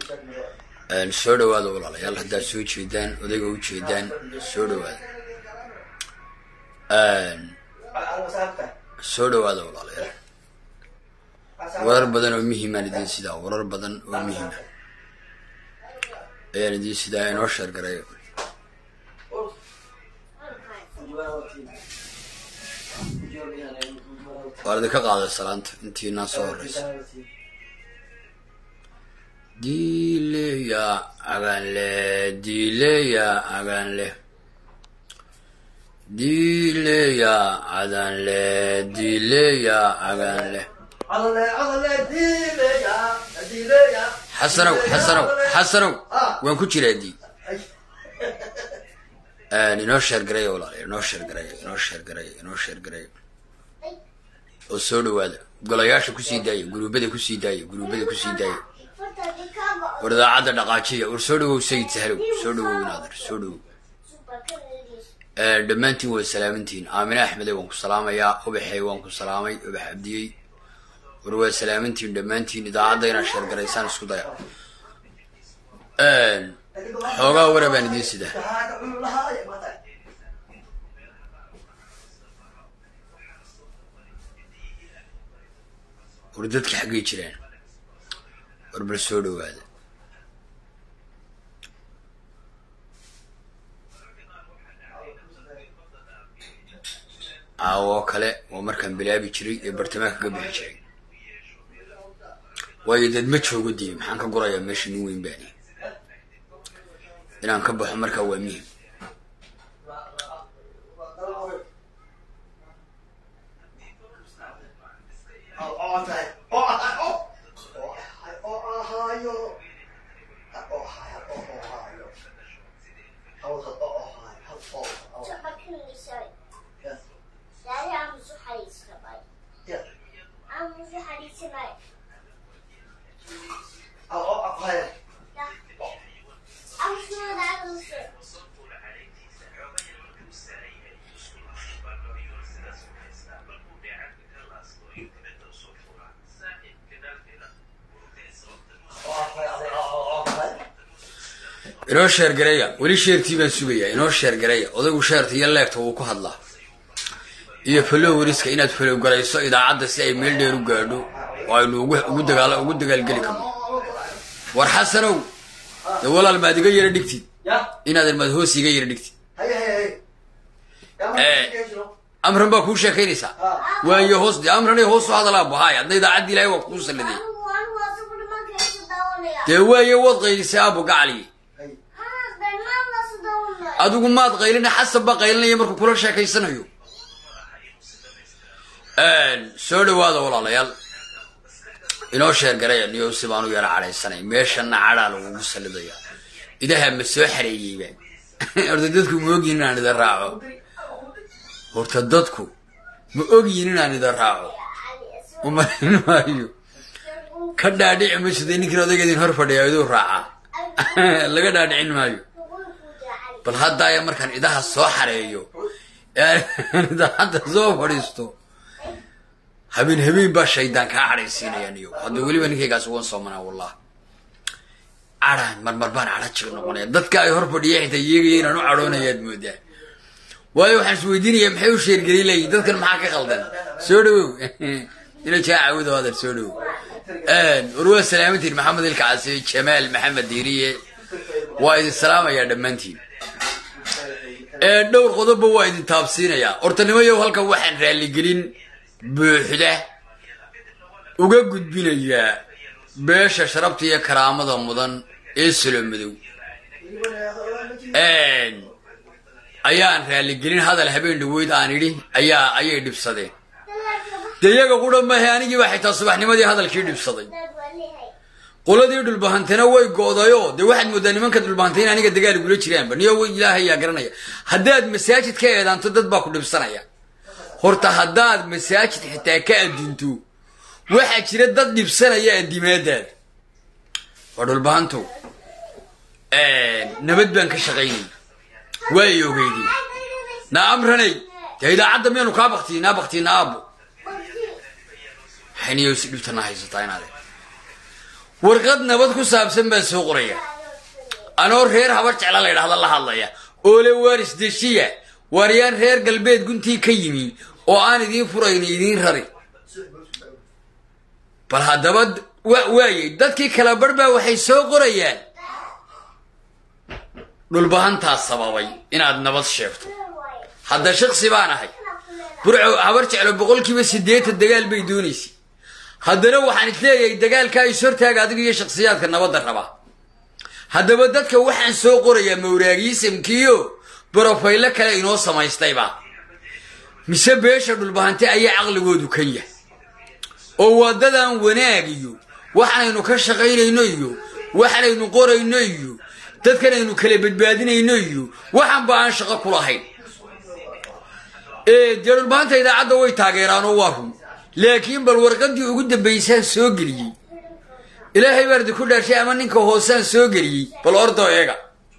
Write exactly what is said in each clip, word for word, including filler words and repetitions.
soo dhawaada walaalayaal haddaad soo jeedaan odayga u jeedaan soo dhawaada soo dhawaada walaalayaal warar badan oo muhiimaan idin sidaa warar badan oo muhiima ayaan idin sidaa inoo sheer garayo waa idinka qaaday salaanta intiinaa soo horeysa dileya aganle dileya aganle dileya aganle dileya aganle xasanow xasanow xasanow waan ku jiraa dii inoo sheer garaya walaalayaal inoo sheer garaya inoo sheer garaya inoo sheer garaya oo soo dhawaada golayaasha kusii daaya guruubada kusii daaya guruubada kusii daaya war idaacadda dhaqaajiya war soo dhawow sayid sahlow soo dhawow naadir soo dhawow dhammaantiin way salaamantihiin aamine axmede waan ku salaamayaa ubaxey waan ku salaamay ubax abdiyey war waa salaamantihiin dhammaantiin idaacadda inaad sheergaraysaan isku daya xoogaa wara baan idiin sidaa war dadka xaggay jiraan war bal soo dhawaada aawoo kale waa markaan bilaabi jiray ee bartamaha kaga bixi jiray waayo dad ma joogo dii maxaan ka gurayaa meesha nin weyn baani inaan ka baxo markaa waa muhim inoo sheer garaya weli sheertii baan sugayaa inoo sheer garaya odaygu sheerta iyo leegta wuu ku hadlaa iyo falow wariska inaad falow garayso idaacadda si ay meel dheer u gaadho oo aynu ugu dagaal ugu dagaalgeli karno war xasanow de walaal maad iga yara dhigtid inaad maad hoos iga yara dhigtid amran baa kuu sheekaynaysaa waayo hoos de amranay hoos u hadalaa bahaay hadna idaacadda ilaahay waa kuu salladay dee waayo waad qaylisay abu gacli adigu maad qaylina xasan baa qaylinaya markuu kula sheekaysanayo soo dhawaada walaalayaal inoo sheer garaya niyo si baan u yara cadhaysanay meeshana cadhaa lagugu sallidaya idaha ma soo xareeyeyba horta dadku ma ogyihin inaan idin raaco horta dadku ma ogyihin inaan idin raaco umalayn maayo ka dhaadhici ma sida ninkin odayga idin hor fadhiya iduu raacaa laga dhaadhicin maayo bal haddaaya markaan idaha soo xareeyo idaacadda soo fadhiisto habeen habeen baa shaydaan kaa cadhaysiinayaan iyo hadda weliba ninkaygaas ugan soomanaa wallah cadhaan marmar baan cadha jig noqonaya dadka ay hor fadhiya xitaa iyagaya inaan u cadhoonayaad moodaa waayo waxaan is weydiinayaa maxay u sheergelin layihin dadkan maxaa ka qaldan soo dhawow ina jaa caawida hadal soo dhawow war waa salaamantiin maxamed ilkacasi jamaal maxamed diiriye waa idin salaamayaa dhammaantiin dhowr qodobba waa idin taabsiinayaa hortanimayow halkan waxaan raaligelin buuxda uga gudbinayaa beesha sharabta iyo karaamada mudan ee salomadow ayaan raaligelin hadal habeen dhaweyd aan idhi ayaa ayay dhibsadeen dee iyaga qudha mahe anigii baa xitaa subaxnimadii hadalkii dhibsaday qoladii dhulbahantena way go'dayo dee waxaad moodaa nimanka dhulbahantay in aniga dagaal igula jiraanba niyo ilaahay yaa garanaya haddaad masaajid ka eedaanto dad baa ku dhibsanaya horta haddaad masaajid xitaa ka adinto waxaa jira dad dhibsanaya addimaadaada waa dhulbahantow nabad baan ka shaqaynay waay ogeydii na amranay dee idaacadda miyaanu kaa baktiyi naa baktiyi na aabo waxayniyo si dhibtana haysataa inaade warqad nabad ku saabsan baa soo qoraya anoo reer habar jecla la yiraahdo la hadlaya oo le waris deshiya wariyaan reer galbeed guntii ka yimi oo aan idin furayn idin rari bal hadaba waayay dadkii kala barba waxay soo qorayaan dhulbahantaa sababay inaad nabad sheegto hadda shakhsi baan ahay burco habar jeclo boqolkiiba siddeetan dagaal bay doonaysay haddana waxaan isleeyahay dagaalka ay sortaaga adiga iyo shakhsiyaadka nabadda raba haddaba dadka waxaan soo qorayaa mawraagiisamkiyo brofaylo kale inoo samaystayba mise beesha dhulbahante ayaa caqligoodu kan yahay oo wadadan wanaagiyo waxaanaynu ka shaqaynayno iyo waxaanaynu qorayno iyo dadkanaynu kala badbaadinayno iyo waxaan baan shaqo ku lahayn ee dhulbahante idaacadda way taageeraan oo waa run laakiin bal warqadii ugu dambeysay soo geliyay ilaahay bardi ku dhashay ama ninka hoosaan soo geliyay bal ordo eega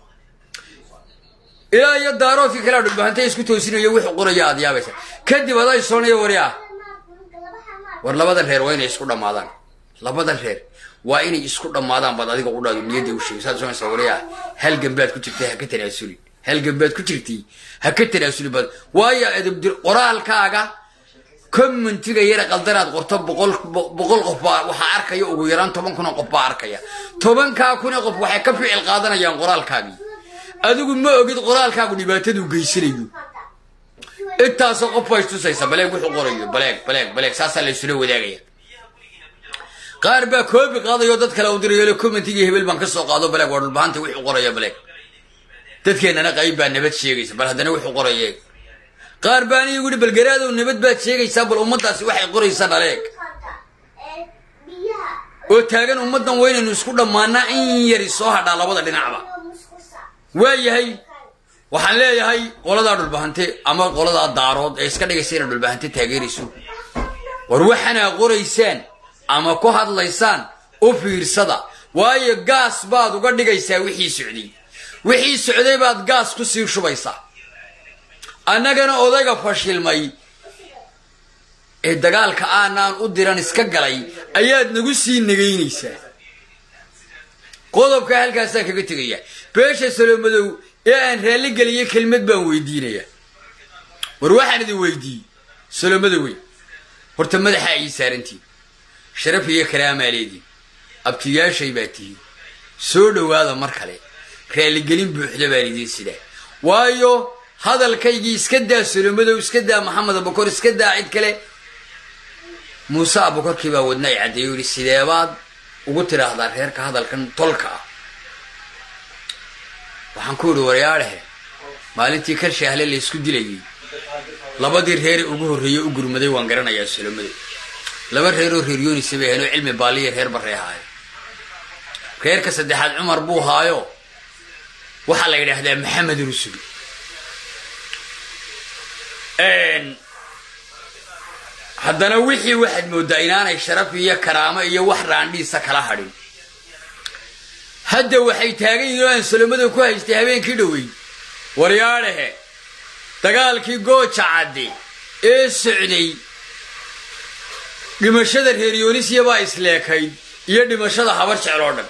ilaa iyo daaroodki kala dhulbahante isku toosinayo wuxuu qoraya aad yaabaysa kadib aday soonayo wariya war labada reer waa inay isku dhamaadaan labada reer waa inay isku dhamaadaan bad adiga u dhaado niyada u sheegay saad soo wariya hal gambaad ku jirtay ha ka tanaasuli hal gambaad ku jirtay ha ka tanaasuli bad waaya adab dir qoraalkaaga commentiga yara qaldaraad qorto boqol boqol qof waxa arkaya ugu yaraan toban kun qof baa arkaya toban ka kun qof waxay ka ficil qaadanayaan qoraalkaagi adigu ma ogid qoraalkaagu dhibaatadu geysanayo intaas qof way tusaysa baleeg wuxuu qorayo baleeg baleeg baleeg saasa la isula wadaagaya qaar baa koobi qaadayo dad kale u dirayo commentiga hebel baan ka soo qaado baleeg war dhulbaanta wuxuu qorayo baleeg dadkeenana qayb baa nabad sheegaysa bal hadana wuxuu qorayo qaar baan igu yiri balgaraado nabad baad sheegaysaa bal ummadaasi waxay qoraysaa dhaleeg oo taagan ummadan weynaynu isku dhamaana in yari soo hadha labada dhinacba waayahay waxaan leeyahay qolada dhulbahante ama qolada daarood ee iska dhigaysay dhulbahante taageerayso war waxana qoraysaan ama ku hadlaysaan u fiirsada waayo gaas baad uga dhigaysaa wixii socday wixii socday baad gaas ku sii shubaysaa annagana odayga fashilmay ee dagaalka aanan u diran iska galay ayaad nagu sii nageynaysaa qodobka halkaas aan kaga tagaya beesha Salomadow ee aan raali galiyay kelmad baan weydiinaya war waxaan idin weydiiyay Salomadow horta madaxa ay saarantii sharaf iyo karaama leedii abtiyaashay baatii soo dhawaada mar kale raali galin buuxda baan idin sidaa waayo hadalkaygii iska daa Salomadow iska daa Maxamed Abukar iska daa cid kale Muuse Abukar kiba wadnay cadeeyay sideebaad ugu tiraahdaa reerka hadalkan tolka waxaan ku yiri wariyaalaha maalintii ka shaahle la isku dilayay labadii reer ugu horeeyay u gurmaday waan garanayaa Salomadow laba reer oo reer Yoonis sabeeyay cilmi baaliye reer bareehay reerka saddexaad Umar buu haayo waxa la yiraahdaa Maxamed Rusul een haddana wixii waxad moodaa inaanay sharaf iyo karaamo iyo wax raandhiisa kala hadhin hadda waxay taagan yihiin Salomadow ku haystay habeenkii dhawey wariyaalaha dagaalkii gooja cadde ee socday dhimashada reer Yoonis iyo baa isleekay iyo dhimashada habar jecel oo dhan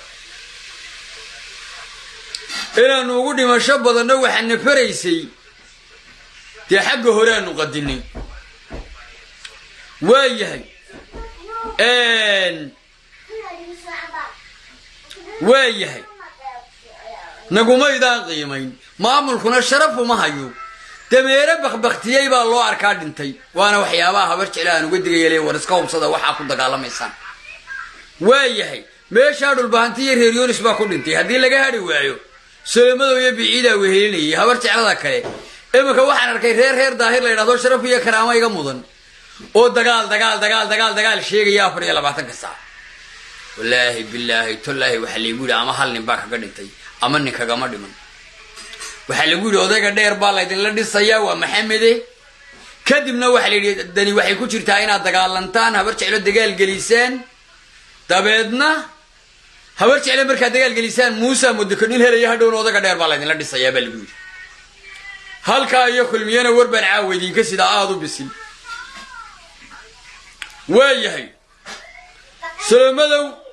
inaanu ugu dhimasho badanna waxaan faraysay dee xagga hore aanu qadinay waayahay een waayahay naguma idaan qiimayn maamulkuna sharaf uma hayo dameere baqbaqtiyay baa loo arkaa dhintay waana waxyaabaha habar jeclaan uga digayay war iska hubsada waxa ku dagaalamaysan waayahay meesha dhulbahantii reer Yoonis baa ku dhintay hadii laga hadhi waayo Salomadow iyo biida wehelinay habar jeclada kale imika waxaan arkay reer reer daahir la yiraahdo sharaf iyo karaamo iga mudan oo dagaal dagaal dagaal dagaal dagaal sheegaya afar iyo labaatan ka saac wallahi billahi tallahi waxa la yiri ama hal nin baa kaga dhintay ama nin kaga ma dhiman waxa la yiri odayga dheer baa la idin la dhisaya waa Maxamed kadibna waxa la yiri dani waxay ku jirtaa inaad dagaalantaan habar jeclo dagaal galisaan dabeedna habar jeclo marka dagaal galisaan Muuse mudakanin helaya hadhow odayga dheer baa la idin la dhisaya baa la yiri halka iyo kulmiyana warban caawidin ka sida aad u bisil waayahay Salomadow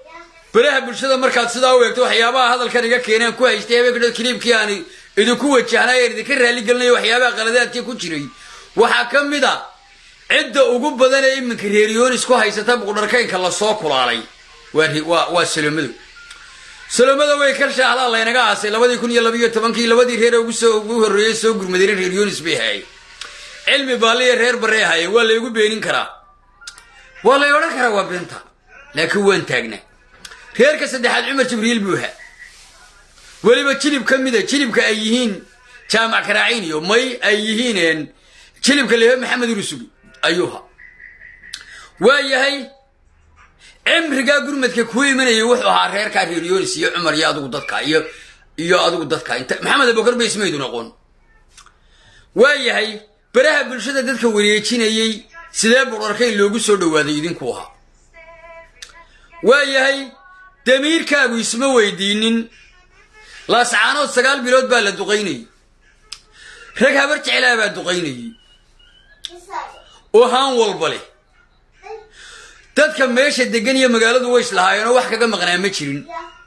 baraha bulshada markaad sidaa u eegto waxyaabaha hadalkan iga keeneen ku haystay habeenka kiliibkii aan idinku wajahnay idinka raali gelinayo waxyaabaha qaladaadkii ku jiray waxa ka mid ah cidda ugu badan ee iminka reeriyoon isku haysata buqdarkaynka la soo kulaalay waa waa Salomado Salomado way ka shaaxdaa laynaga aasay laba kun iyo laba iyo toban kii labadii reer ugu soo ugu horeeyay soo gurmadeen reeriyoon isbeehay cilmi baaliye reer bareehay waa la igu beenin karaa waa la oran karaa waa beenta laakiin waan taagnaa reerka saddexaad Umar Jibriil buuha waliba jilib kamida jilibka ay yihiin jaamac Karaacin iyo may ay yihiin jilibka leeyahay Maxamed Rusugi ayuha waayahay amriga gurmadka ku imanayay wuxuu ahaa reerka reeriyoon iyo Umar iyo adigu dadka iyo iyo adigu dadka inta Maxamed Abubakar bay ismeeydu noqon waayahay baraha bulshada dadka wareejinayay sidee buqarkay loogu soo dhawaaday idinku ahaa waayahay damiirkaagu isma weydiinin la saano sagaal bilood baa la duqeynay rag habar jeclaa baa duqeynay oo haan walba leh dadka meesha degan iyo magaaladu way islahaayeen wax kaga maqnaa ma jirin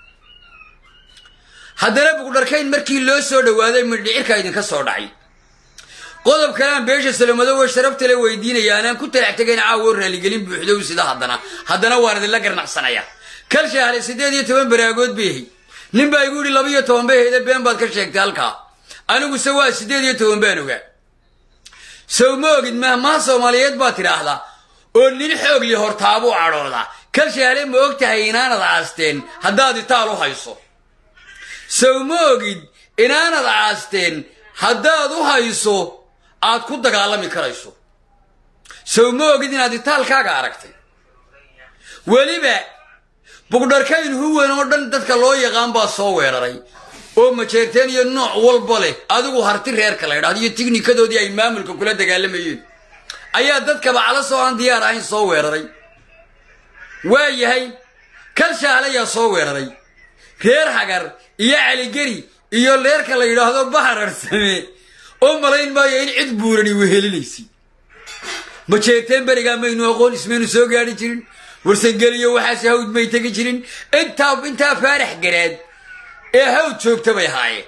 haddana buqdarkayn markii loo soo dhawaaday midhicirka idin ka soo dhacay qodob kale beesha Salomado way sharafta le weydiinayaan ku talaxtageen caawo raali gelin buuxdo sida haddana haddana waan idin la garnaqsanaya kal shahal sideed iyo toban baraagood beehay nin baa igu yiri laba iyo toban beehayda been baad ka sheegtay halka anigu sawaa sideed iyo toban baan ogaa soo moogid ma ma Soomaaliyeed baa tiraahdaa oo nin xoog li hortaabo cadhooda kal shahal ma ogtahay inaanad aasteen haddaad itaal u hayso soo moogid inaanad aasteen haddaad u hayso aad ku dagaalami karayso soo moogid inaad itaalkaaga aragtay waliba buqdarkayn huwan oo dhan dadka loo yaqaan baa soo weeraray oo ma jeerteen iyo nooc walba leh adigu harti reerka la yiraahdo iyo tiknikadoodii ay maamulka kula dagaalamayeen ayaa dadka bacala soo aan diyaar ahayn soo weeraray waayahay kal shaalaya soo weeraray reer hagar iyo cali gari iyo leerka la yiraahdo baharar same oo malayn maayo in cid buurani wehelinaysi ma jeerteen bariga maynu aqoon ismeenu soo gaari jirin warsangeliyo waxa hawd may tagi jirin inta inta faarax gareed ee hawd joogta bay haayeen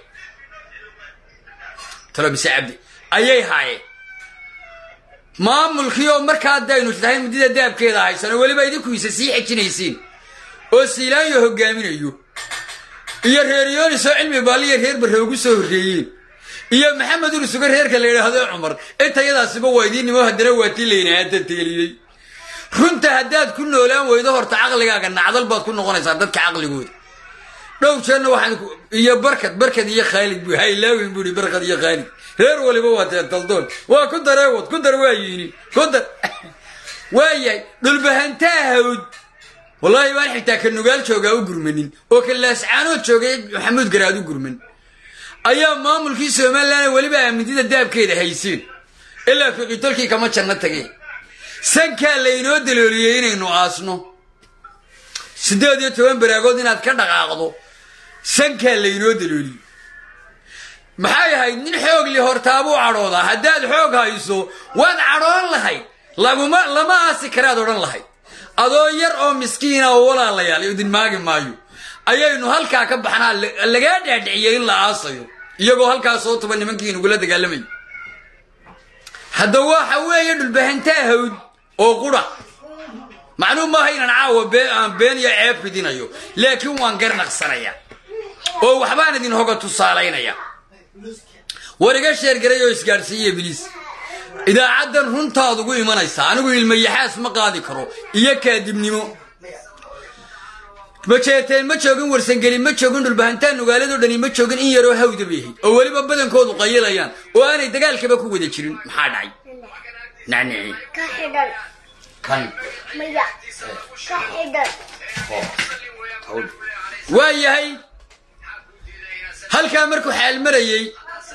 talo bisabdi ayay haayeen maamulkiyo markaa daynu tahay mudida daabkeeda haysan waliba idinku isa sii xijinaysiin oo siilayo hogaaminayo iyo reeriyoon soo cilmi baaliye reer baroogu soo horeeyeen iyo Maxamed Rusugi reerka la yiraahdo Umar intayadaasiba waydiinimo hadana waatii leeyahay dadteeliyay runta hadaad ku noolaan weydo horta aqligaaga nacdal baad ku noqonaysaa dadka aqligooda dhow jeerna waxaan iyo barkad barkad iyo Khalid buu haylaawin buu barkad iyo Khalid reer waliba waa taldoon waa ku dareewad ku dar waayini ku dar waayay dulbahantaahud wallahi waan xitaa ka nugaal jooga u gurmanin oo kalaas caano joogay Maxamed Garaad u gurman ayaa maamulkii Soomaaliland waliba amnida daabkeeda haysiin ilaa fiqitolkii kama janna tagay sanka leeyno dalooliyay inaynu aasno sideed iyo toban baraagood inaad ka dhaqaaqdo sanka leeyno dalooliyay maxay yahay nin xoog li hortaabo cadhooda hadaad xoog hayso waad cadhoon lahay laguma lama aasi karaad oran lahay adoo yar oo miskiina oo walaalayaal idin maagi maayo ayaynu halka ka baxnaa laga dhaadhiciyay in la aasayo iyagoo halka soo tuban nimankii ugu la dagaalamay hada waxa weeye dhulbahantaahud oo qura macluum ma hayna caawa been iyo ceeb fidinayo laakiin waan garnaqsanaya oo waxbaan idin hoga tusaaleynaya wariga sheer gareeyo isgaarsiiye bilis idaacadan runtaad ugu imanaysa anigu ilmo yaxaas ma qaadi karo iyo kaadibnimo ma jeeteen ma joogin warsangeli ma joogin dhulbahantaan nugaalado dhani ma joogin in yaro hawda beehay oo waliba badankoodu qayilayaan oo aanay dagaalkaba ku wada jirin maxaa dhacay nani ka xidhan kan maya ka xidhan waayahay halka markuu xaal marayay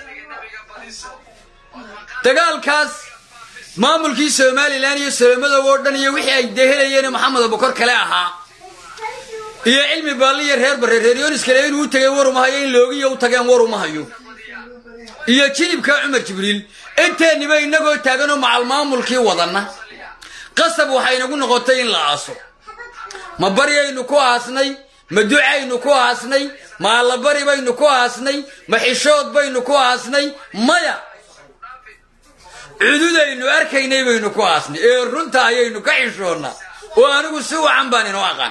dagaalkaas maamulkii Soomaaliland iyo Salomado oo dhan iyo wixii ay dehelayeen Maxamed Abubakar kale ahaa iyo cilmi baaliye reer bareer reeriyoon iskale inuu tagay warumahayo in loogiyo u tageen warumahayo iyo jilibka Umar Jibriil inteeniba inagoo taagan oo macal maamulkii wadana qasab waxay nagu noqotay in la aaso ma bariyaynu ku aasnay ما دعينو كو آسني ما الله بري بينو كو آسني ما حشود بينو كو آسني مايا عدودينو أركيني بينو كو آسني إيه رنتا أيينو كحشونا وأنا سوى عن باني نواقان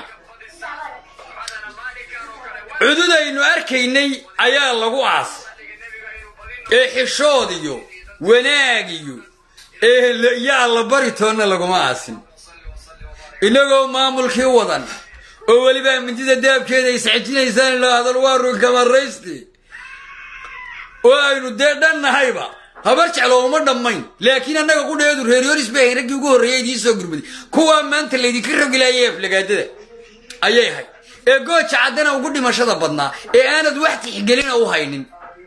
عدودينو أركيني أيا الله كو آس إيه حشوديو وناقيو إيه يا الله بري تونا لكو ما آسن إنه معمول كي وطن أولي بقى من جدة داب كده يسعجين إنسان الله هذا الوارو كما الرئيستي وإنه دانا هايبا هبرش على عمر دمين لكن أنا أقول يدور هيريوريس بقى هناك يقول ريدي سوق بدي كوا ما أنت اللي ذكره قلا يف لقيته أيه هاي إيجوش عدنا وقولي ما شذا بدنا إيه أنا دوحتي حجلين أو هاينين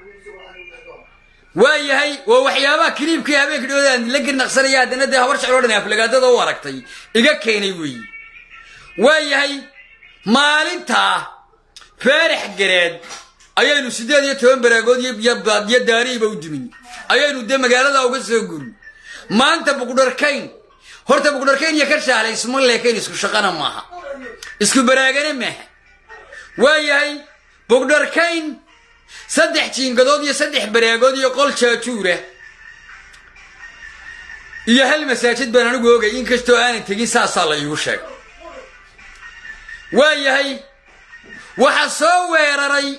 واي هاي ووحيابا كريم كي هبيك دودان لكن نقصريات أنا ده هبرش على عمر نافلقاته ده ورقتي إيجا كيني وي واي هاي maalinta faarax gareed ayaynu sideed iyo toban baragood iyo daariiba u dimin ayaynu de magaalada uga soo gurin maanta buqdarkayn horta buqdarkayn iyo ka shaalay isma leekayn isku shaqana maaha isku baraagana maaha waayahay buqdarkayn saddex jiingadood iyo saddex baragood iyo qol jaajuura iyo hal masaajid baan anigu oogay in kasto aan tagin saasa la igu sheeg waayahay waxa soo weeraray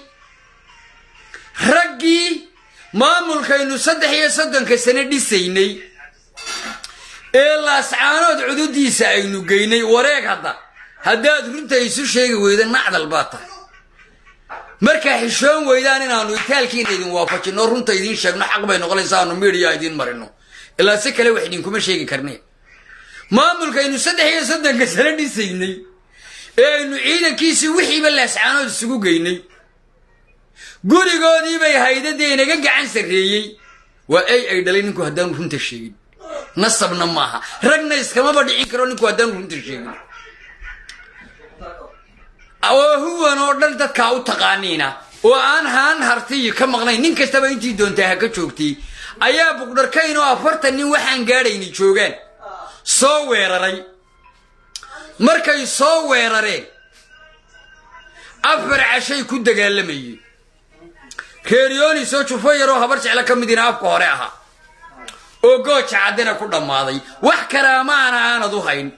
raggii maamulkaynu saddex iyo soddonka sano dhisaynay ee laascaanood cududiisa aynu geynay wareeg hadda haddaad runta isu sheegi weyda nacdal baa tahay markaa xishoon weydaan inaanu itaalkiina idin waafajino runta idiin sheegno xaq bay noqonaysaa aanu miidiya idiin marino ilaa si kale wax idinkuma sheegi karnee maamulkaynu saddex iyo soddonka sano dhisaynay aynu ciidankiisi wixiiba laascaanood isugu geynay gurigoodii bay haydadii inaga gacan sareeyay waa ay ay dhalay ninku haddaan runta sheegin nasabna maaha ragna iskama badhicin karo ninku haddaan runta sheegin oo huwan oo dhan dadka u taqaaniina oo aan haan hartiy ka maqnay nin kastaba intii doontaa ha ka joogtay ayaa buqdarkayn oo afartan nin waxaan gaadhayni joogaan soo weeraray markay soo weerareen afar cashay ku dagaalamayeen reeriyooni soo jufo yaroo habar jecla ka midina afka hore ahaa oo gooja cadana ku dhammaaday wax karaamaana aanad u hayn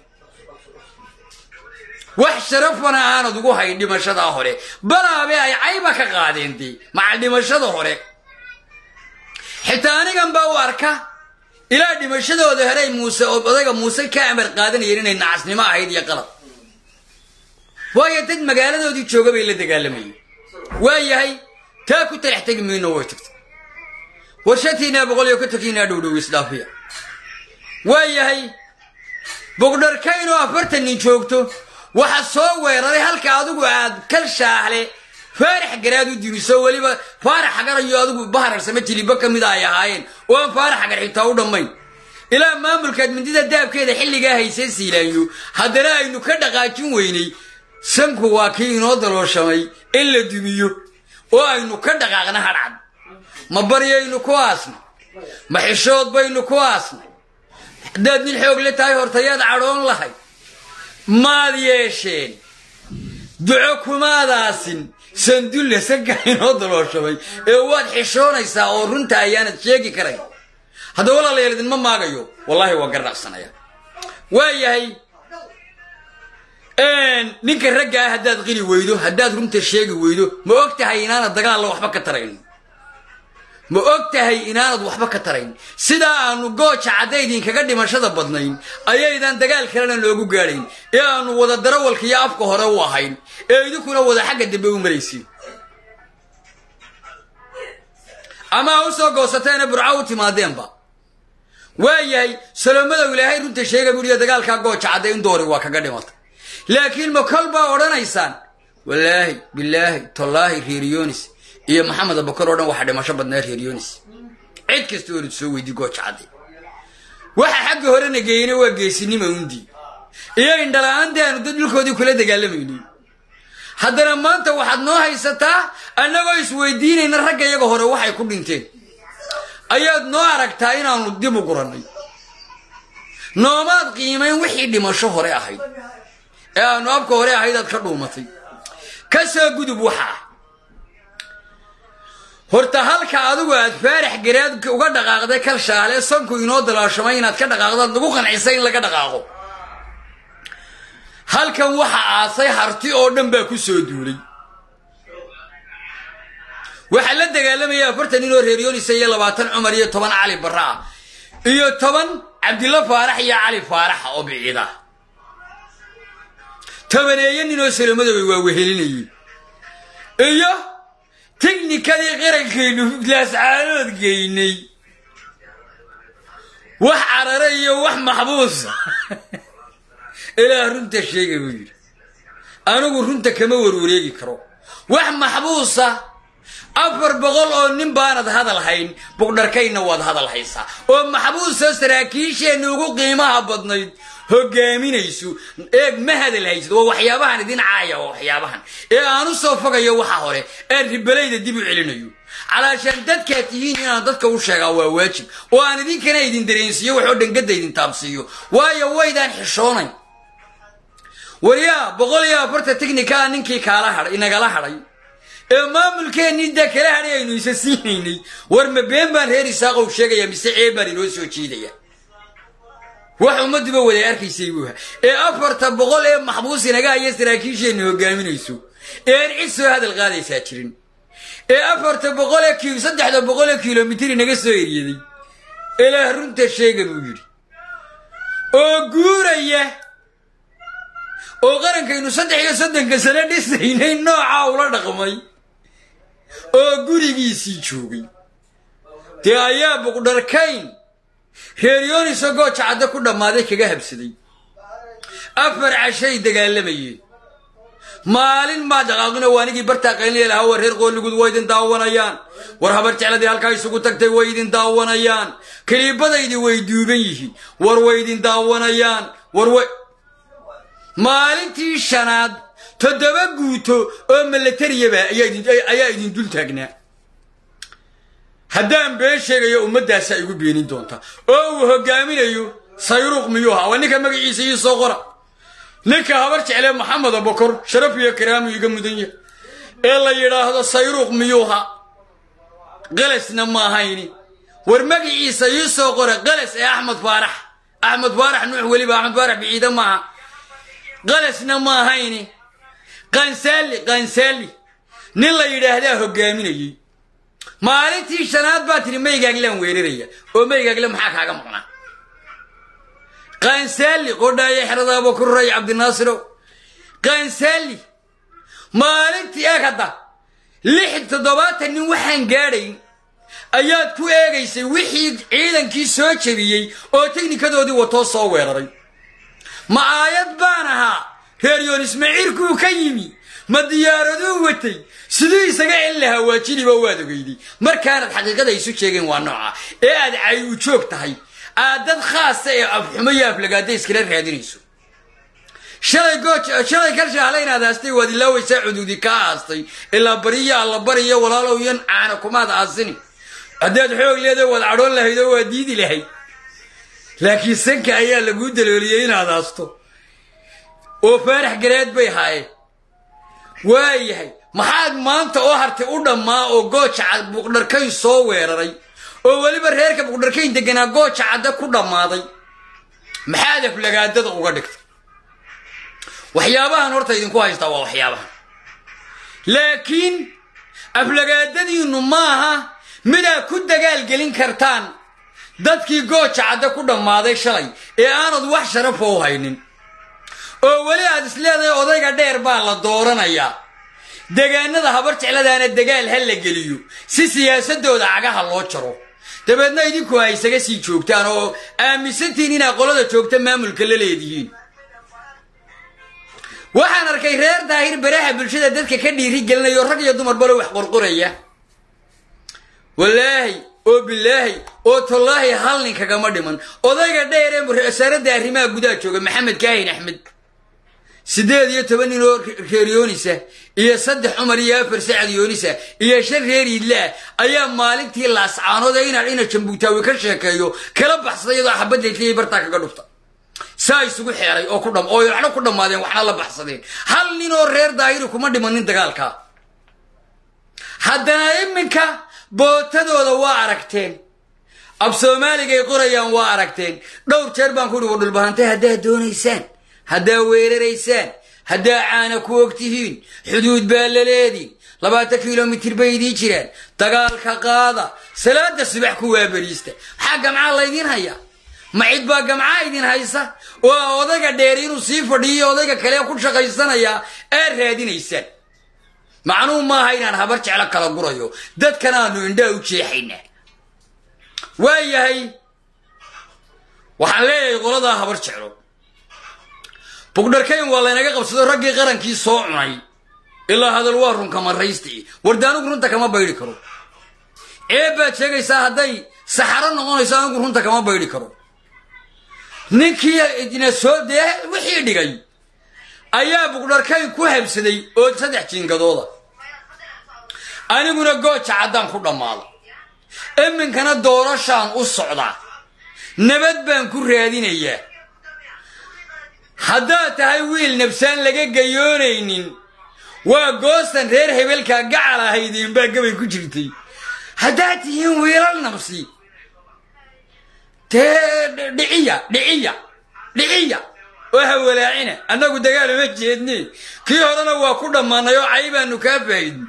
wax sharafana aanad ugu hayn dhimashada hore balaabe ay cayba ka qaadeen dii macal dhimashada hore xitaa anigan baa u arka ilaa dhimashadooda heray muuse oo odaga muuse ka amar qaadanayeen inay nacasnimo ahayd iyo qalad waayo dad magaaladoodii jooga bay la dagaalamayeen waayahay taa ku talax tagi mayno way tagtay warshatiina boqol iyo ka tagiina dhowdhow isdhaafiya waayahay buqdarkayn oo afartan nin joogto waxa soo weeraray halka adigu aad kal shaahle faarax garaad u dimiso waliba faarax garayo adigu bahar sama jiliba kamid ay ahaayeen oo faarax gar xitaa u dhammayn ilaa maamulka midida daabkeeda xilliga haysay siilayo haddana aynu ka dhaqaajin weynay sanku waa kii inoo dalooshamay in la dumiyo oo aynu ka dhaqaaqna hadcad ma bariyaynu ku aasna ma xishood baynu ku aasna dad nin xoog la tahay hortayad caroon lahay maad yeesheen duco kumaadaasin sandulle saga inoo dalooshamay ee waad xishoonaysaa oo runta ayaanad sheegi karay hadda walaalayaal idinma maagayo wallaahi waa garnacsanaya waayahay ninka ragga ah haddaad qili weydo haddaad runta sheegi weydo ma og tahay inaanad dagaalla waxba ka tarayn ma og tahay inaanad waxba ka tarayn sidaa aanu gooja caddaydinkaga dhimashada badnayn ayaydan dagaal kalena loogu gaadhayn ee aanu wada darawalka iyo afka hore u ahayn ee idinkuna wada xagga dambe u maraysiin ama u soo goosateena burca u timaadeenba waayahay salaamada ilaahay runta sheega buuriya dagaalka gooja caddayn doori waa kaga dhimatay laakiin ma kolba odhanaysaan wallaahi billaahi tallaahi reeriyoonis iyo maxamed abakar oo dhan waxa dhimasho badnaa reeriyoonis cid kasta oo soo weydii gooja cadday waxa xagga hore nageeyna waa geesinimo undi iyo indhalaantaanu dad dhulkoodii kula dagaalamayno haddana maanta waxaad noo haysataa annagoo isweydiinayna ragga iyaga hore waxay ku dhinteen ayaad noo aragtaa inaanu dib u gurannay noomaad qiimayn wixii dhimasho hore ahayd ee aanu abka hore ahayd aad ka dhuumatay كسر جدب وحى horta halka adigu aad faarax gareed uga dhaqaaqday kal shaale sanku inoo dalaashamay inaad ka dhaqaaqdo lagu qancisay in laga dhaqaaqo halkan waxa aasay harti oo dhan baa ku soo duulay waxa la dagaalamaya afartan inoo reeriyoonisa iyo labaatan Umar iyo toban Cali Barra iyo toban Cabdillah Faarax iyo Cali Faarax oo biciida tabaneeyeen inoo salaamada way waa wehelinayeen iyo تكنيكالي غير الكيلو جلاس عالود جيني وح عرارية وح محبوس إلى رنت الشيء يقول أنا أقول رنت كم وروريجي كرو وح محبوسة أفر بقول أو نبان هذا الحين بقدر كين نواد هذا الحيسة ومحبوسة سراكيش إنه قيمة بدنيد هو جامين يسوع إيه ما هذا الهيس هو وحيابها ندين عاية وحيابها إيه أنا صوفك يا وحوري إيه البلاد دي بعلنيو علشان دت كاتيين أنا دت كوشة واجب وأنا دين كنا يدين درينسيو وحودن قد يدين تابسيو ويا ويدان حشوني وريا بقول يا برت تكنيكا ننكي كالحر إن كالحري ما ملكين نيدا كالحري إنه يسسيني ورم بين بان هيري ساقو شجع يا مسيء باري روسو كيديا وحمد بولا أركي سيبوها إيه أفرت بقول إيه محبوس نجا يسراكيش إنه جامين يسوع إيه العيسو هذا الغالي ساترين إيه أفرت بقول كيلو صدق هذا بقول كيلومتر نجا سويري دي إلى هرنت الشيء قبوري أقوليه أقارن كينو صدق يصدق كسرة ديسين نوع ولا رقمي أقولي جيسي شوقي تيايا بقدر كين هيريوني سقوط عدا كل ما ذيك جهب سدي أفر عشي دجالمي مالين ما دقاقنا وانيجي برتاقين لي الهوا هير قول لقول وايدين داوانيان ورهبرت على ذي هالكاي سقوطك تي وايدين داوانيان كريب بدأ يدي وايدوبيه ور وايدين داوانيان ور واي مالين تيشاناد تدبا قوتو أم اللي تريبا أيا أيا يدين دول تاقنا هدام بيشيغ يا أمدا سايقو بينين دونتا أو هقامين أيو سيروق ميوها وانيكا مقعيسي يصغرا نيكا هبرت عليه محمد أبو بكر شرف يا كرامي يقام دنيا إلا يراه هذا سيروق ميوها غلسنا ما هيني ورمقعيسي يصغرا غلس يا أحمد فارح أحمد فارح نوح وليبا أحمد فارح بعيدا معها غلسنا ما هيني قنسالي قنسالي نيلا يراه هذا هقامين أيو مالتي شناد باتري ما يقاقلن ويريريا وما يقاقلن محاك حاجة مقنا قنسالي قردا يحرد أبو بكر عبد الناصر قنسالي مالتي أكدا لحد تضبات إنه وحن قارين أيات كو إيجيسي وحيد عيدن كي سوتشبيي أو تكنيكا دودي وتوصو ويرري ما آيات بانها هيريون اسمعيركو كيمي ما دياردو وتي سيدي سغا إلا هواجيني بوادو غيدي مر كانت حقيقه يسو شيغين waa nooca ee aad ay u joogtahay aadad khaas ah afxumayaa aflagaada iskala raadinayso shalay gooch shalay kal shaalayna daastay wadi la waysa xuduudi ka aastay ila bariya la bariya walaalow yan aana kumaad aasini adeed xoog leedahay wad cadhoon lahaydo waa diidi lahay laakiin sanka ayaa lagu dalooliyay inaad aasto oo faarax gareed bay haayeen waayahay maxaad maanta oo hartay u dhamaa oo goocha cad buqdarkay soo weeraray oo waliba reerka buqdarkay deganaa goocha cad ku dhamaaday maxaad aflagaadada uga dhigtay waxyaabahan horta idinku haysta waa waxyaabahan laakiin aflagaadadiinu maaha mida ku dagaal gelin kartaan dadkii goocha cad ku dhamaaday shalay ee aanad wax sharaf oo haynin oo wali aad isleedahay odayga dheer baa la dooranayaa deegaanada habar jecladaana dagaal hal la geliyo si siyaasadooda cagaha loo jaro dabeedna idinku ay isaga sii joogtaan oo aaminsantiin in aqoonada joogta maamulka la leedihiin waxaan arkay reer daahir baraha bulshada dadka ka dhiiri gelinayo rag iyo dumar baro wax qorqoraya wallaahi oo billaahi oo tallaahi hal nin kagama dhiman odayga dheer ee wasaaradda arrimaha gudaha jooga maxamed kaahin axmed sideed iyo toban nin oo reeriyoonisa iyo saddex Umar iyo afar Sacad yoonisa iyo shan reer idla ayaa maalintii laascaanood ay inaan ina jambuutaawi ka sheekeeyo kala baxsaday xabad leeyahay barta kaga dhufta سايسو حيري أو كلهم أو يحنا كلهم مادين وحنا لبحصدين هل نينو رير دايرو كمان دمانين دقالكا حدنا إمنك بوتدو دوا عركتين أب سومالي جاي قريان وعركتين دور تربان كودو ودل بهانتي هدا دونيسان هدا ويريسان هدا عانا كوكتهين حدود بالليدين لباتا كيلومتر بيدي جيران دقالكا قادا سلاد الصبح كوا بريستا حق مع الله يدين هيا ما عيد باقا معاه يدين هايسا ووضيقا ديرينو سيفر دي وضيقا كليا كل شغيستان يا ارهادين ايسان معنو ما هاينان هبرش على كلا قريو داد كانانو انداو تشيحينا واي هاي وحان ليه غلطا هبرش علو بقدر كاين والله ناقا قبصدو رقي غران كي صوعناي إلا هذا الوارون كما رئيستي وردانو قرونتا كما بايدي كرو ايبا تشاقي ساهداي سحران نغون إسانو قرونتا كما بايدي كرو ninkii idina soo dee wixii dhigay ayaa buqdarkay ku habsaday oo saddex jiingadooda aniguna gooja cadaan ku dhamaado iminkana doorashaan u socda nabad baan ku raadinayaa hadaa tahay wiil nabsaan laga gayoonaynin waa goostan reer hebelka gacal ahaydeen baa gabay ku jirtay hadaa tihiin wiilal nabsi دعية دعية دعية وهولاعنا أنا قد قال مجدني كي هذا هو كل ما نيو عيبا نكافئين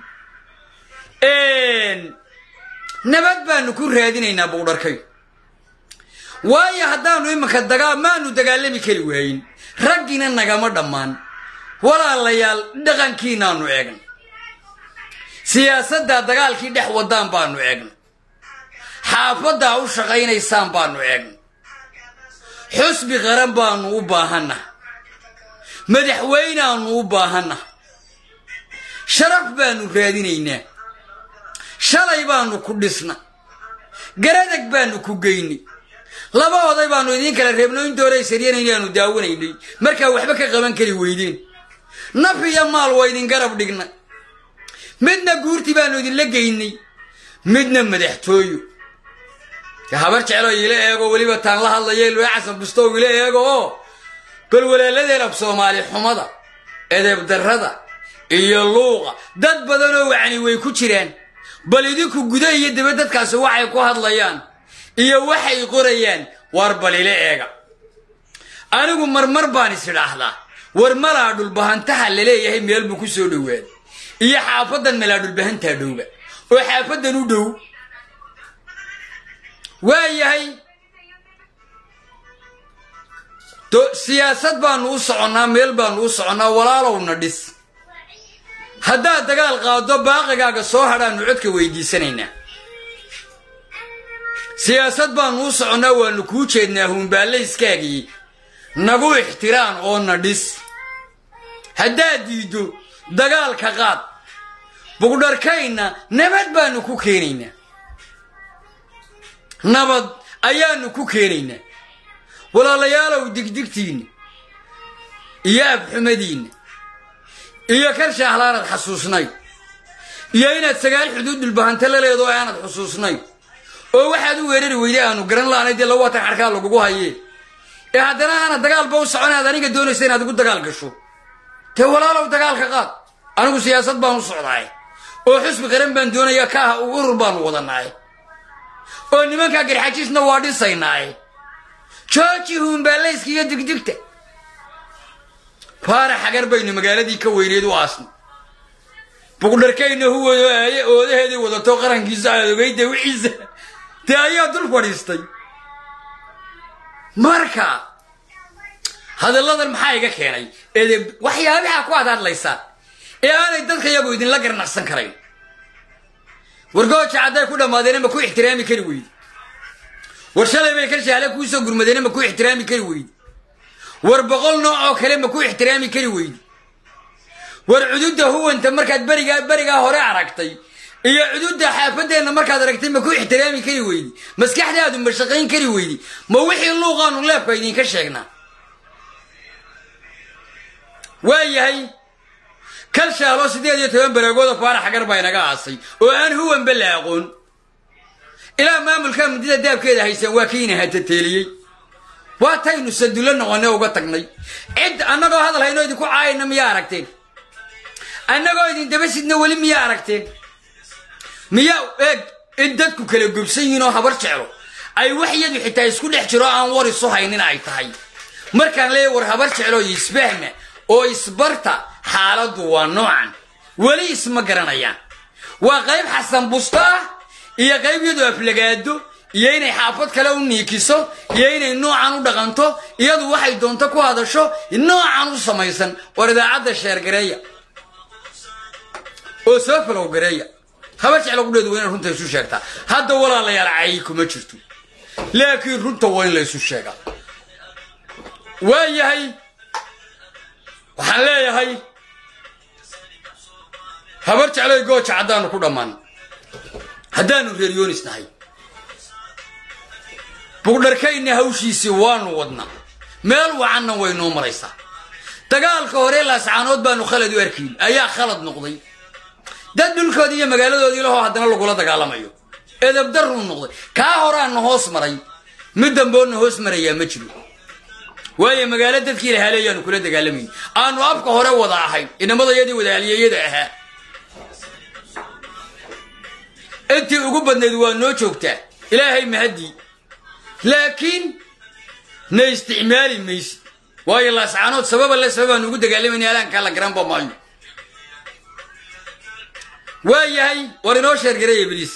إن نبت بان نكون هادين هنا بقدر كي واي هدانو إما كدقا ما ندقال مكلوين رجينا نجمع دمان ولا ليال دقن كينا نوعن سياسة دقال كي ده ودان بان نوعن حافظة أو شقين إنسان بانو إعن حسب غرام بانو باهنا مدحوينا نو باهنا شرف بانو رادينينا شلاي بانو كدسنا قردك بانو كوغيني لبا وضاي بانو يدين كلا ريبنوين دوري سريان يانو داونيني مركا وحبك غبان كلي ويدين نفي يمال ويدين قرب دقنا مدنا قورتي بانو يدين لقيني مدنا مدحتويو هبرت على يلاقي ولي بتان الله الله يلو عسل بستو يلاقي كل ولا الذي رب سومالي حمضة إذا بدرده إيه اللغة دد بدنوا يعني ويكوشرين بل يديكوا جدا يد بدت كاس وحي كوهد ليان إيه وحي قريان واربل يلاقي أنا أقول مرمر باني سلاح لا ورمر عدو البهنتها اللي ليه هم يلبوا كسولوين إيه حافظا ملادو البهنتها دوبة وحافظا ندو وايهي تو سياسات بان وصعنا ميل بان وصعنا ولا لو ندس هدا دغال قادو باقيغا سو هدان عدك ويديسنينا سياسات بان وصعنا وان كو جيدناهم باليسكاغي نغو احترام او ندس هدا ديدو دغال كقاد بقدركينا نبد بان كو كينينا نبض أيان كوكيرين ولا ليالو دقدقتين يا بحمدين يا كرشة حلارة حسوسناي يا إن السجال حدود البهنتلا لا يضوي أنا حسوسناي أو واحد ويرد ويدانو قرن لا ندي لو واتن حركة لو جوها يه إيه هذا أنا دجال بوس أنا هذا نيجي دون سنة تقول دجال قشوا تولا لو دجال خقات أنا بسياسة بانوس عضاي وحسب قرن بندونا يا كاه وقربان وضناي أني ما كاجر حاجز نوادي سيناي شاكي هم بالله كي يدق دقته فار حجر بين مقالة دي كويريد واسن بقول لك إنه هو هو هذا وده توقرن جزاء ويده وعزة تأيي أدل فريستي ماركا هذا الله ذا المحايقة كيني إذا وحيا بيها قوات هذا ليسا إيه أنا يدلك يا بويدين لقر نحسن كرين ورقوش عداي كل مدينة ما كو احترامي كرويد ورشلة ما يكلش على كو يسوق المدينة ما كو احترامي كرويد وربغل نوعه كلام ما كو احترامي كرويد والعدود هو أنت مركز بريقة بريقة هراء عرقتي هي عدود حافظة إن مركز عرقتي ما كو احترامي كرويد مسكح ده هذول مشتقين كرويد ما وحي اللغة ولا كويدين كشجنا ويا هي كل شهر سيدي يتهم برجوده فارح حجر بينك عصي وأن هو مبلغون إلى ما ملك مدينة داب كده هيسوى كينه هتتلي واتين سدلنا وانا وقتقني عد أنا جو هذا الهينو يدكو عاينا ميا عرقتين أنا جو يدين دبسيدنا ولي ميا عرقتين ميا إيه إدتكو كلا جبسينو حبر شعره أي وحيد حتى يسكون احتراء أنوار الصهاينين أي تهاي مركان ليه ورهبر شعره يسبهنا أو يسبرتا حالة ونوعا ولي اسم قرنيا وغيب حسن بسطة إيا غيب يدو أفلقادو ييني حافظ كلاو نيكيسو ييني نوعا ودغانتو يدو واحد دونتكو هذا شو نوعا سميسن وردا عدا الشهر قرية أو سوفلو قرية خبرش على قدود وين رنتا يسو شاكتا هذا ولا لا يرعيكم ما جرتو لكن رنتا وين لا يسو شاكا وهي هي وحلايا هي خبرش على جوش عدانو كودا مان هدانو ريونيس نهي بقدر كاين هوشي سوان ودنا ميل وعنا وينو مريسا دغال كوريلا سعانود بانو خلد ويركين ايا خلد نقضي dad dhulkoodii magaaladooda ilaho hadana lagu la dagaalamayo edab darru noqday ka horaan hoos maray mid damboona hoos maraya ma jiro waaye magaalada dadkii la haleeyaan kula dagaalamay aanu afka hore wada ahayn inamadayadii wadaaliyada ahaa intii ugu badneed waa noo joogtaa ilaahay mahadi laakiin na isticmaali meys waaye la saanood sabab la sabab ugu dagaalamayna alaan kala garan ba maayo وياي ورينو شهر قريه إبليس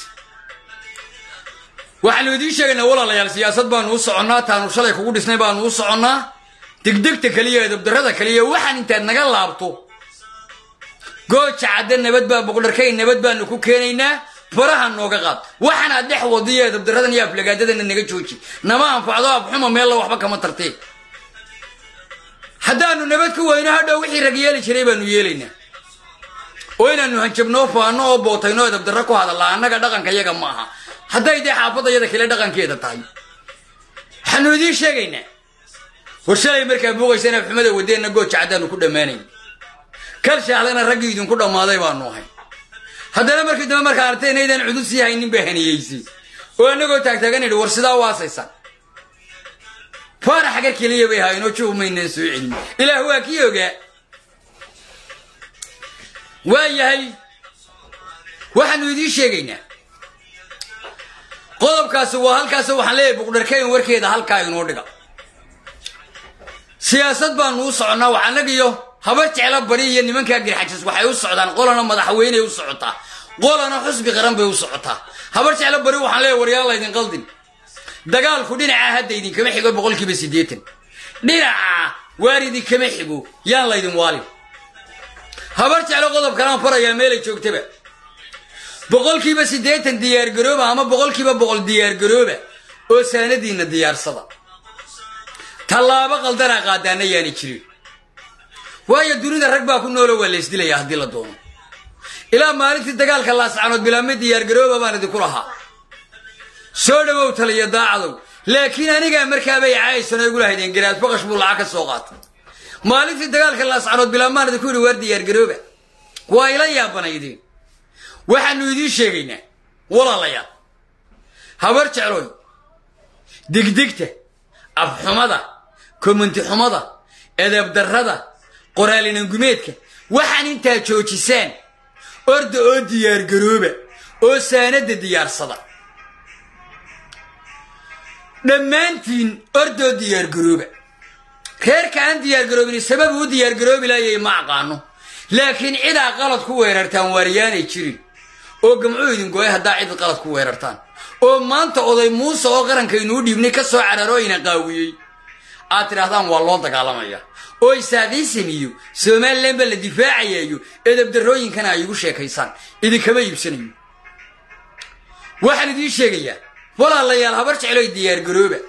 وحنو دي شيغنا ولا لا يال سياسات بان u soconaa taanu shalay kugu dhisnay baan u soconaa digdigta kaliya dabdarada kaliya waxaan inta naga laabto goocha cad nabad baa boqorkay nabad baan ku keenaynaa faraha nooga qaad waxaan adex wadiye dabdaradan iyo aflagaadada naga jooji nama anfacdo afxuma meel waxba kama tartay hadaanu nabad ku weyno hadhow wixii rag yeeli jiray baanu yeelaynaa وين أنه هنجبناه فانه بوتينه إذا بدركوا هذا الله أنا قد أغن كيجا معها هذا يدي حافظ يدا كلا دغن كيدا تاي حنو دي شيءنا وشلي مركب بوغي سنة في حمد ودينا نقول عدن وكل ماني كل شيء علينا رجل يدون كل ما ضيع وانوه هذا مركب دم مركب عرتين إذا عدوسي هاي نبهني يجي وأنا قلت تاكتغني الورصدا واسيسا فارح حاجة كليه بهاي نشوف من نسوي علم إلى هو كيوجا وياي waxaan idin sheegaynaa qodobkaas waa halkaas waxaan leeyahay boqorkeen warkeeda halka inoo dhiga siyaasad baan u soconaa waxaan nagiyo habar jecel bari iyo nimanka garxajis waxay u socdaan qolana madaxweyne u socotaa qolana xusbi qaran bay u socotaa habar jecel bari waxaan leeyahay waryaal idin qaldin dagaalku dhinaca hadda idin kama xigo boqolkiiba siddeetan dhinaca waaridi kama xigo yaan la idin waalin habar jecel qodob kalaan faraya meel ay joogtaba boqolkiiba siddeetan diyaar garooba ama boqolkiiba boqol diyaar garooba oo sanadiina diyaarsada talaabo qaldana qaadana yaani jirin waayo dunida rag baa ku nool oo wala isdilaya hadii la doono ilaa maalintii dagaalka la sacanood bilaamay diyaar garooba baan idin ku lahaa soo dhawow taliya daacado laakiin aniga markaa bay caaysan igu lahaydeen garaad faqash buu lacag ka soo qaatay maalintii dagaalka la sacanood bilaamay idin ku war diyaar garooba waa ila yaabanayeen waxaanu idin sheegaynaa walaalayaal habar jecloy digdigta afxumada komanti xumada edeb darrada qoraalina gumeedka waxaan inta joojisaan ordo oo diyaar garooba oo saanada diyaarsada dhammaantiin ordo diyaar garooba reerka aan diyaar garoobin sabab uu diyaar garoobi laayay ma aqaano laakiin cid qalad ku weerartaan wariyaanay jirin oo gamcoo idin gooy hadaa cid qalad ku weerartaan oo maanta oday Muuse oo qaranka inuu dhiibnay ka soo cararooyina qaawiyay aad tirahdaan waa loo dagaalamaya oo isaadiisiniyo Soomaaliland bal difaacayayo edeb darooyinkana ay ugu sheekaysaan idin kama iibsanayo waxaan idin sheegayaa walaalayaal habar jecel diyaar garooba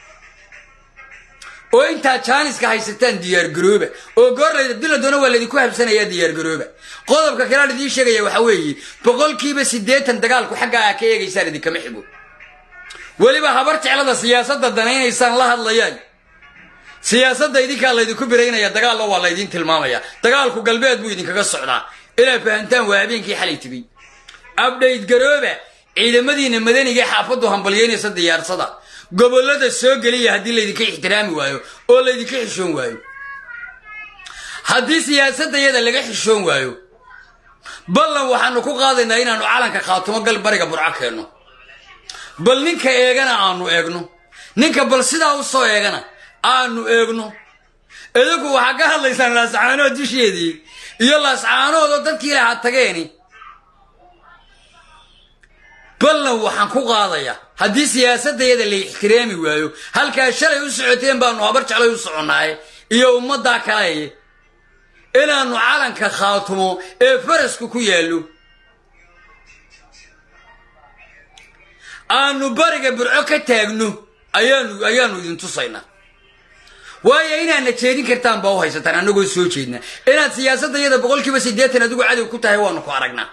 oo inta jaaniska haysataan diyaar garooba oo goorlayda dila doona waa leedin ku habsanaya diyaar garooba qodobka kale idin sheegaya waxa weeye boqolkiiba siddeetan dagaalku xagga ka eegaysaan idin kama xigo waliba habar jecelada siyaasadda danaynaysan la hadlayay siyaasadda idinka la idin ku bireynaya dagaal waa la idin tilmaamaya dagaalku galbeed buu idin kaga socdaa ila fahantaan waa habeenkii xalay tibay update garooba ciidamadiina madaniga xaafadu hambalyeynaysa diyaarsada gobolada soo geliya haddii laydinka ixtiraami waayo oo laydinka xishoon waayo haddii siyaasadayada laga xishoon waayo ballan waxaanu ku qaadaynaa inaanu calanka khaatumo gal bariga burco keenno bal ninka eegana aanu eegno ninka bal sidaa u soo eegana aanu eegno idinku waxaa ka hadlaysaan laascaanood dusheedii iyo laascaanoodoo dadkii lahaa tageeni ballan waxaan ku qaadayaa haddii siyaasadayada la ixtiraami waayo halkaa shalay u socoteen baanu habar jeclay u soconnaaye iyo ummaddaa kaleeye inaanu calanka khaatumo ee farasku ku yaallo aanu bariga burco ka taagno ayaanu ayaanu idin tusaynaa waayo inaadna jeedin kartaan baa u haysataan annagoo soo jeedna inaad siyaasadayada boqolkiiba siddeetan adigu cadow ku tahay waanu ku aragnaa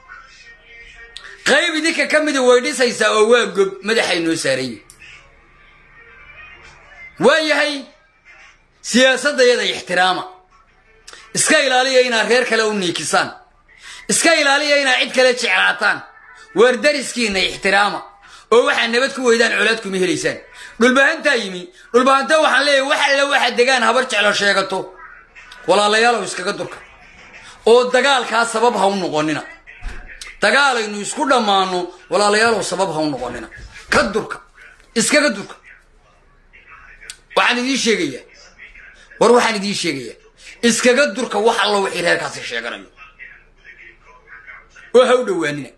qayb idinka ka mida way dhisaysaa oo waa gob madaxay noo saaraye waayahay siyaasadayada ixtiraama iska ilaaliya inaad reer kale u niikisaan iska ilaaliya inaad cid kale jeclaataan waar dariskiinna ixtiraama oo waxaad nabad ku weydaan colaad kuma helaysaan dhulbahantaa yimi dhulbahanta waxaan leeyahay wax alle waxaad degaan habar jeclo sheegato walaalayaalow iskaga durka oo dagaalkaa sabab ha u noqonina dagaalaynu isku dhammaano walaalayaalow sabab ha u noqonina ka durka iskaga durka waxaan idiin sheegayaa war waxaan idiin sheegayaa iskaga durka wax allo wixii reerkaasi sheeganayo oo ha u dhowaanina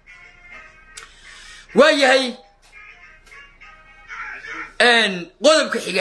waayahay qodobka xiga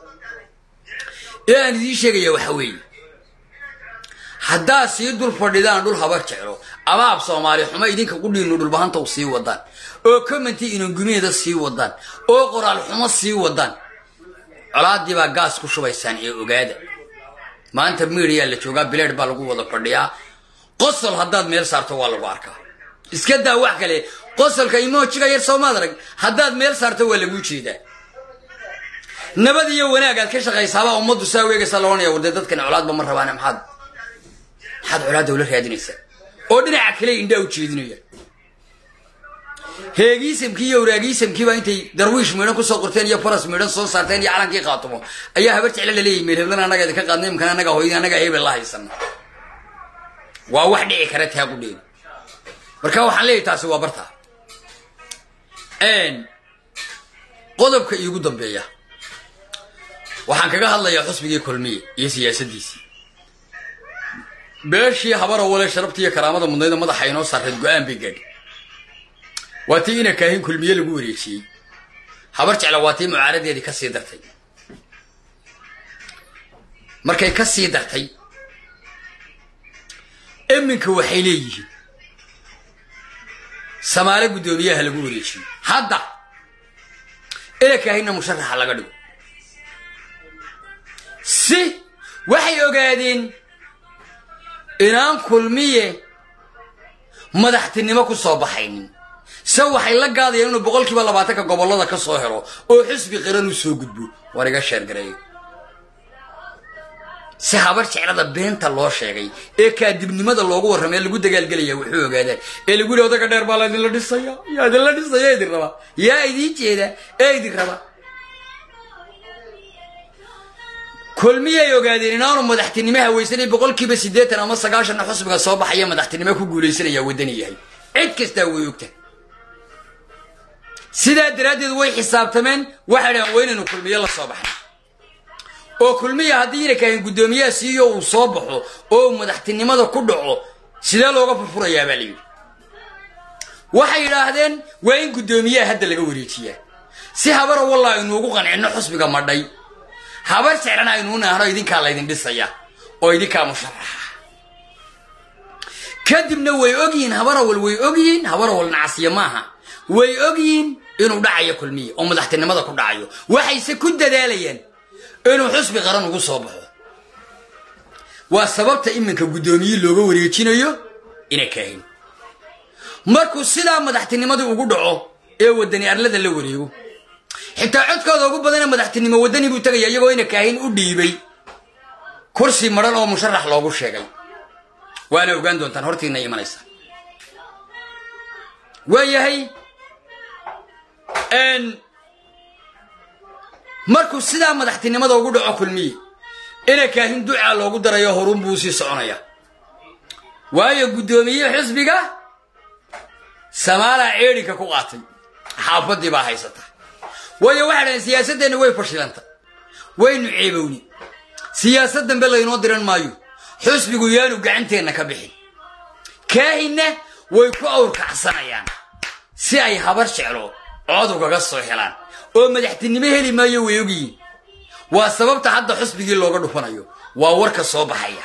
ee aan idiin sheegaya waxa weeye haddaad sii dul fadhidaan dhul habar jeclo ama ab soomaali xumo idinka qudhiinnu dhulbahanta u sii wadaan oo commenti inangumeeda sii wadaan oo qoraal xumo sii wadaan colaadii baa gaas ku shubaysaan ee ogaada maanta miidiyaa la joogaa bileed baa lagu wada fadhiyaa qosol haddaad meel saarto waa lagu arkaa iska daa wax kale qosolka imoojiga yar soomaad arag haddaad meel saarto waa lagu jeedaa nabad iyo wanaag aad ka shaqaysaabaa ummaddu saa weegaysa loonaya warde dadkani colaadba ma rabaane maxaad maxaad colaadda ula raadinaysaa oo dhinaca kale indhaa u jeedinaya heegiisamkii iyo waraagiisamkii baa intay darwiish miidhan kusoo qorteen iyo faras miidhan soo saarteen iyo calankii qaatumo ayaa habar jeclo laleeyahy meel heblan annaga idinka qaadnay imkana annaga hooyadii annaga hebel la haysana waa wax dhici kara taa qudheeni marka waxaan leeyahay taasi waa bartaa qodobka iigu dambeeya waxaan kaga hadlayaa xusbigii kulmiye iyo siyaasaddiisii beeshii habara wale sharabtii iyo karaamada mudnayda madaxa inoo saarreed go-aan bay gaadhi waa tii ina kaahin kulmiye lagu wareejiyey habar jecla waa tii mucaaradeedii ka sii dartay markay ka sii dartay iminka waxay leeyihiin samaale guddoomiyaha lagu wareejiyey hadda ina kaahinna musharaxa laga dhigo si waxay ogaadeen inaan kulmiye madaxtinimo ku soo baxaynin se waxay la gaadayaan inuu boqolkiiba labaatanka gobollada ka soo helo oo xisbi qiran u soo gudbo war iga sheergareeyo si habar jeclada beenta loo sheegay ee kaadibnimada loogu warramay lagu dagaalgelaya wuxuu ogaadaan ee lagu yidhi odaga dheer baa laydinla dhisaya yaa idinla dhisaya idin raba yaa idiin jeeda ee idin raba kulmiyay ogaadeen inaanu madaxtinimo hawaysanay boqolkiiba siddeetan ama sagaashanna xusbiga soo baxaya madaxtinimo ku guulaysanaya waddani yahay cid kastaa way ogtahay sidaa daraaddeed way xisaabtameen waxay dhahaan waa inaynu kulmiye la soo baxnay oo kulmiya haddii ina kaahin guddoomiyaha siiyo uu soo baxo oo uu madaxtinimada ku dhaco sidee looga furfurayaa baa layidhi waxay yidhaahdeen waa in guddoomiyaha hadda laga wareejiyaa si habara wallah aynuugu qancinno xusbiga madhay habar jeclana aynuu naahno idinkaa laydin dhisaya oo idinkaa musharaxa kadibna way ogyihiin habarawal way ogyihiin habarawal nacasiya maaha way ogyihiin inuu dhacayo kulmiye oo madaxtinimada ku dhacayo waxayse ku dadaalayaan inuu xusbi qaran ugu soo baxo waa sababta iminka guddoomiye looga wareejinayo ina kaahin markuu sidaa madaxtinimadii ugu dhaco ee waddani arlada la wareego xitaa codkooda ugu badana madaxtinimo waddani buu tegaya iyagoo ina kaahin u dhiibay kursi maran oo musharax loogu sheegay waana ogaan doontaan hortiina imanaysa waayahay markuu sidaa madaxtinimada ugu dhaco kulmiye ina kaahin duca loogu darayo horun buu sii soconaya waayo gudoomiye xisbiga Samaala ceerika ku qaatay xaafadii baa haysata waayo waxa siyaasaddeena way fashilantay waynu ceebowni siyaasaddan bal inoo diran maayo xisbigu yaanu gacanteena ka bixin kaahina way ku awrkacsanayaan si ay habar jeclo cod uga soo helaan oo madaxtinimo heli maayo way ogiin waa sababta hadda xisbigii looga dhufanayo waa warka soo baxaya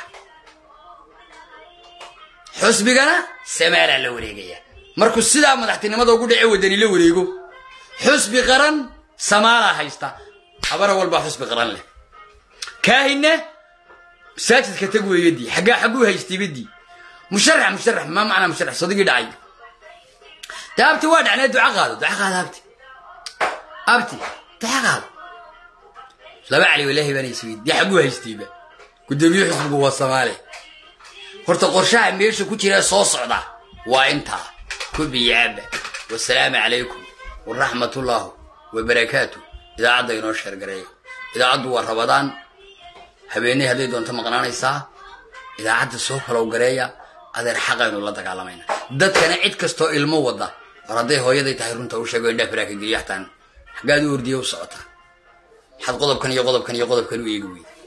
xisbigana Samaala la wareegaya markuu sidaa madaxtinimada ugu dhacay wadani la wareego xisbi qaran Samaala haysta habara walba xisbi qaran leh kaahina saajidka tag weeydi xaga xagu haystay bidi musharax musharax ma macna musharax sadiqi dhacay taabti waa dhacnaa duca qaado duca qaado abti abti duca qaado laba cali wallahi bani iswiid di xagu haystayba gudoomiye xisbigu waa Samaale horta qorshaha meesha ku jira soo socda waa inta kubiyaaba wassalaamu calaykum warahmatullahi wabarakaatuh idaacada inoo sheer gareey idaacadu waa Ramadaan habeenay haday doonto maqnaanaysaa idaacada soo kala gareeya adeer xaqaynu la dagaalamayna dadkana cid kasto ilmo wada araday hooyaday tahay runta u sheego indha faraaka giyahtan xagaad u ordiyo socota xad qodobkan iyo qodobkan iyo qodobkan u eegi weey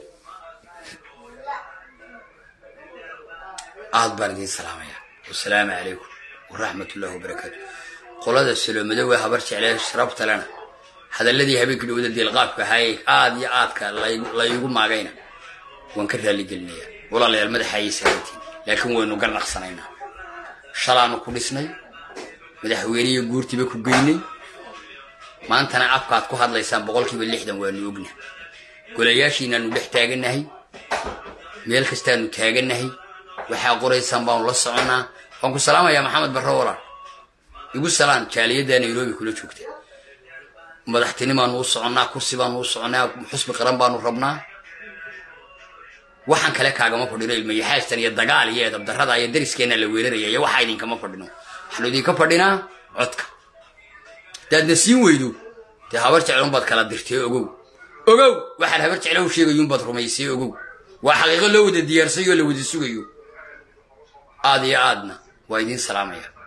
aad baardii salaamaya wassalaamu calaykum warahmatullahi wabarakaatuh qolada salaamada way habar jeclay sharafta lana hadalladii habeenkii dhawada deelqaafka hay aad iyo aadka la igu maagayna waan ka raali gelinaya walaalayaal madaxayisa laakiin waynu ganacsanayna shalaanu ku dhisnay madaxweynaha guurtiba ku geynay maantana afkaad ku hadlaysaan boqolkiiba lixdan waanu ogna golayaashiina nu dhex taaganahay meel kastaanu taaganahay waxa qoraysan baan la soconaa waan ku salaamayaa maxamed barro walaal igu salaan jaaliyada Nairobi kula joogta madaxtinimaan u soconaa kursi baan u soconaa xisbi qaran baan u rabnaa waxaan kale kaagama fadhino ilmiye haastan iyo dagaal iyo edab darrada iyo dariskeena la weerarayay waxa idin kama fadhino waxaan idin ka fadhinaa codka dad nasiin weydo te habar jecel baad kala dirtay ogow ogow waxaan habar jecel u sheegayo baad rumaysay ogow waa xaqiiqo loo wada diyaarsay oo la wada sugayo aad iyo aadna waa idin salaamaya